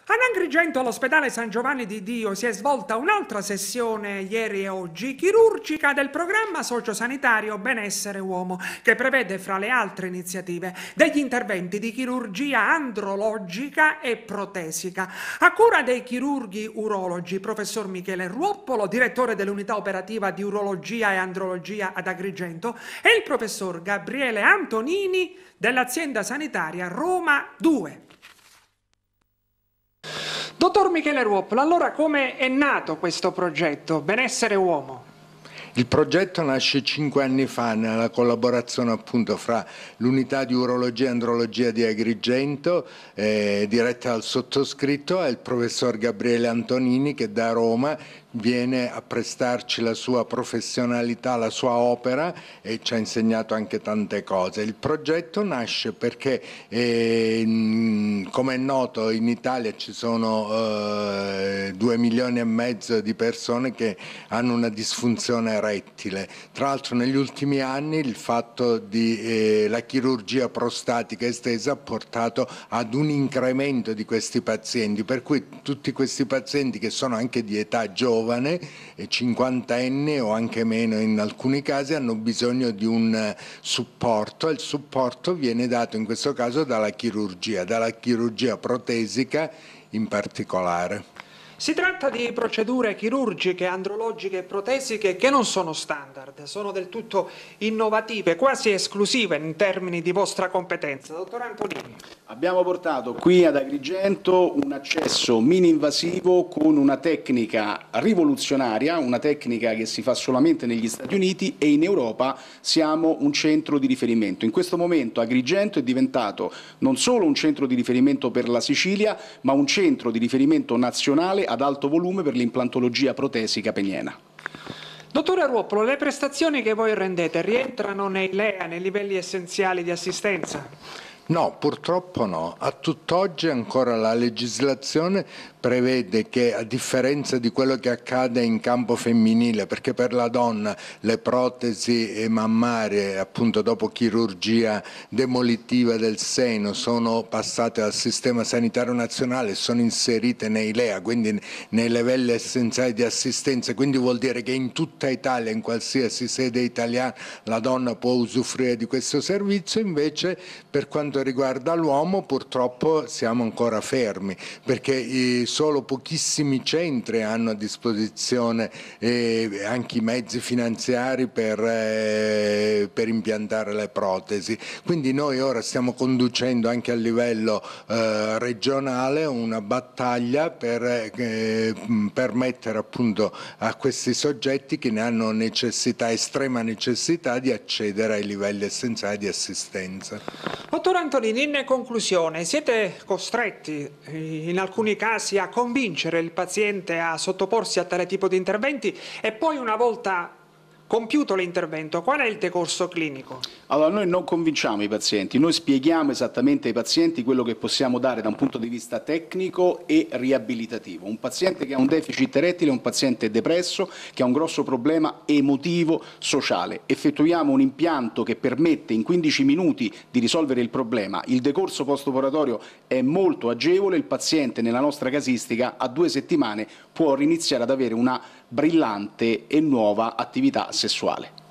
Ad Agrigento, all'ospedale San Giovanni di Dio, si è svolta un'altra sessione ieri e oggi chirurgica del programma sociosanitario Benessere Uomo, che prevede, fra le altre iniziative, degli interventi di chirurgia andrologica e protesica, a cura dei chirurghi urologi, professor Michele Ruoppolo, direttore dell'unità operativa di urologia e andrologia ad Agrigento, e il professor Gabriele Antonini dell'azienda sanitaria Roma 2. Dottor Michele Ruoppolo, allora come è nato questo progetto Benessere Uomo? Il progetto nasce 5 anni fa nella collaborazione appunto fra l'unità di urologia e andrologia di Agrigento, diretta dal sottoscritto, e il professor Gabriele Antonini, che da Roma viene a prestarci la sua professionalità, la sua opera, e ci ha insegnato anche tante cose. Il progetto nasce perché, come è noto, in Italia ci sono 2,5 milioni di persone che hanno una disfunzione erettile. Tra l'altro negli ultimi anni il fatto di la chirurgia prostatica estesa ha portato ad un incremento di questi pazienti, per cui tutti questi pazienti, che sono anche di età giovane, 50enni o anche meno in alcuni casi, hanno bisogno di un supporto, e il supporto viene dato in questo caso dalla chirurgia protesica in particolare. Si tratta di procedure chirurgiche, andrologiche e protesiche che non sono standard, sono del tutto innovative, quasi esclusive in termini di vostra competenza. Dottor Antonini. Abbiamo portato qui ad Agrigento un accesso mini-invasivo con una tecnica rivoluzionaria, una tecnica che si fa solamente negli Stati Uniti, e in Europa siamo un centro di riferimento. In questo momento Agrigento è diventato non solo un centro di riferimento per la Sicilia, ma un centro di riferimento nazionale ad alto volume per l'implantologia protesica peniena. Dottore Ruoppolo, le prestazioni che voi rendete rientrano nei LEA, nei livelli essenziali di assistenza? No, purtroppo no. A tutt'oggi ancora la legislazione prevede che, a differenza di quello che accade in campo femminile, perché per la donna le protesi mammarie, appunto dopo chirurgia demolitiva del seno, sono passate al sistema sanitario nazionale, sono inserite nei LEA, quindi nei livelli essenziali di assistenza, quindi vuol dire che in tutta Italia, in qualsiasi sede italiana, la donna può usufruire di questo servizio. Invece per quanto riguarda l'uomo purtroppo siamo ancora fermi, perché solo pochissimi centri hanno a disposizione anche i mezzi finanziari per impiantare le protesi. Quindi noi ora stiamo conducendo anche a livello regionale una battaglia per permettere appunto a questi soggetti che ne hanno necessità, estrema necessità, di accedere ai livelli essenziali di assistenza. Dottor Antonini, in conclusione, siete costretti in alcuni casi a convincere il paziente a sottoporsi a tale tipo di interventi, e poi, una volta compiuto l'intervento, qual è il decorso clinico? Allora, noi non convinciamo i pazienti, noi spieghiamo esattamente ai pazienti quello che possiamo dare da un punto di vista tecnico e riabilitativo. Un paziente che ha un deficit erettile è un paziente depresso, che ha un grosso problema emotivo, sociale. Effettuiamo un impianto che permette in 15 minuti di risolvere il problema. Il decorso post-operatorio è molto agevole, il paziente nella nostra casistica a 2 settimane può riniziare ad avere una brillante e nuova attività sessuale.